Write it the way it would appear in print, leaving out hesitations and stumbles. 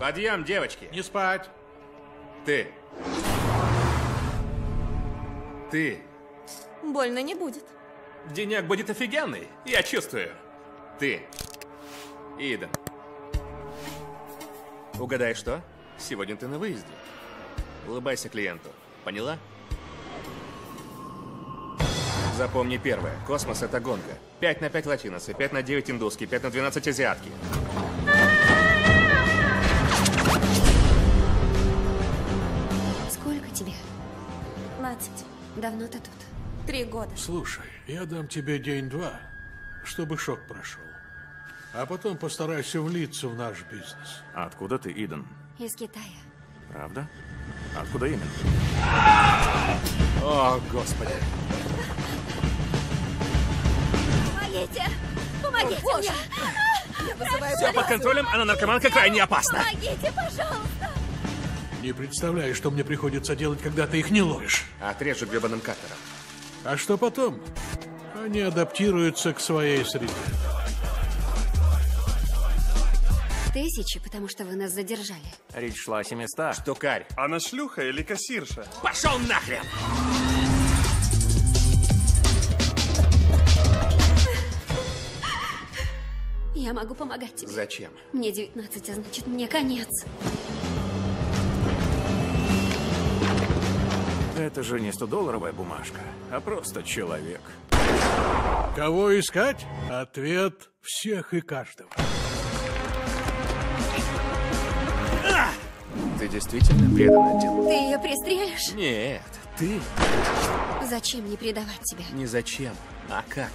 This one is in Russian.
Подъем, девочки. Не спать. Ты. Ты. Больно не будет. Денек будет офигенный, я чувствую. Ты. Иден. Угадай, что? Сегодня ты на выезде. Улыбайся клиенту. Поняла? Запомни первое. Космос — это гонка. 5 на 5 латиносы, 5 на 9 индусские, 5 на 12 азиатки. Сколько тебе? 15. Давно ты тут? 3 года. Слушай, я дам тебе день-два, чтобы шок прошел. А потом постарайся влиться в наш бизнес. А откуда ты, Иден? Из Китая. Правда? Откуда именно? О, Господи. Помогите! Помогите мне! Я вызываю Все под контролем, она наркоманка крайне опасна. Помогите, пожалуйста! Не представляешь, что мне приходится делать, когда ты их не ловишь. Отрежу гребаным каттером. А что потом? Они адаптируются к своей среде. 1000, потому что вы нас задержали. Речь шла о 700. Штукарь. Она шлюха или кассирша? Пошел нахрен! Я могу помогать тебе. Зачем? Мне 19, а значит, мне конец. Это же не 100-долларовая бумажка, а просто человек. Кого искать? Ответ всех и каждого. Ты действительно предана делу? Ты ее пристрелишь? Нет, ты Зачем не предавать тебя? не зачем, а как.